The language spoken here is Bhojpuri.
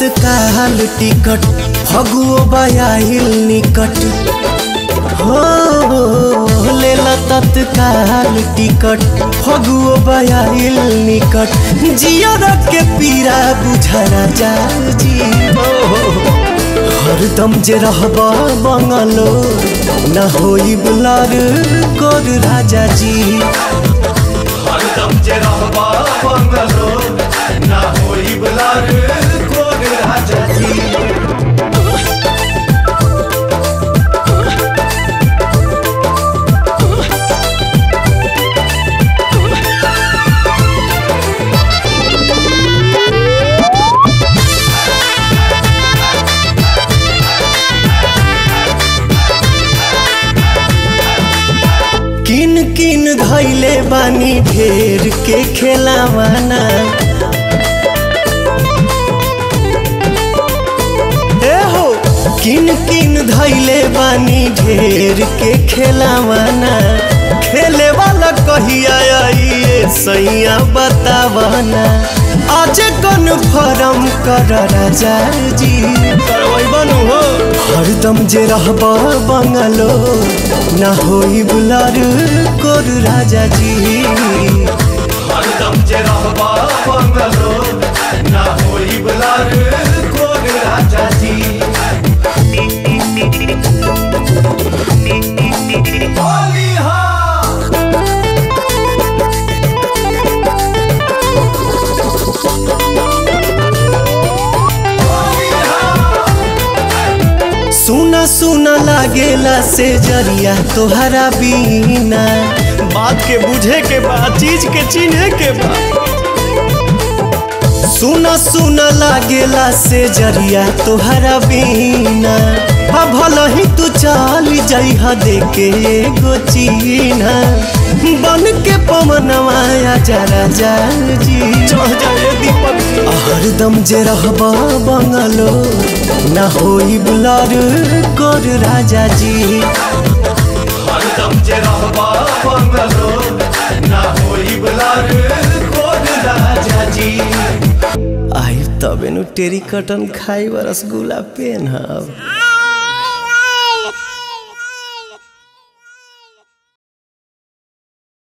तत्काल टिकट फगुओ बयाहिल निकट हो लेला तत्काल टिकट फगुओ बयाहिल निकट जियर के पीरा बुझा राजा जी हरदम जे रहबा बंगलो न होई बुलार गोर राजा जी हरदम जे रहबा बंगलो ना होई बुलार गोर राजा जी। किन किन धैले बानी ढेर के खेलावाना ए हो किन किन धैले बानी ढेर के खेलावाना खेले वाला कहिया आइए सैया बतावाना आज कन्फर्म कर राजा जी बनू हो हरदम जे रहबा बंगलो ना होई बुलार गोर राजा जी हरदम जे रहबा बंगलो ना होई बुलार गोर राजा जी। होली हा सुना सुना लागेला से जरिया तोहरा बीना बात के बुझे के बाद चीज के चिन्हे के बाद सुना सुना लागेला से जरिया तोहरा बीना भला ही तू चल जाइहा देके एगो चीना बन के पवनवा आजा राजा जी दीपक हरदम जे रहबा बंगलो ना होई बुलार गोर राजा जी हरदम जे रहबा बंगलो ना होई बुलार गोर राजा जी। आई तबे नु टेरी कटन खाई रसगुल्ला पेन हब।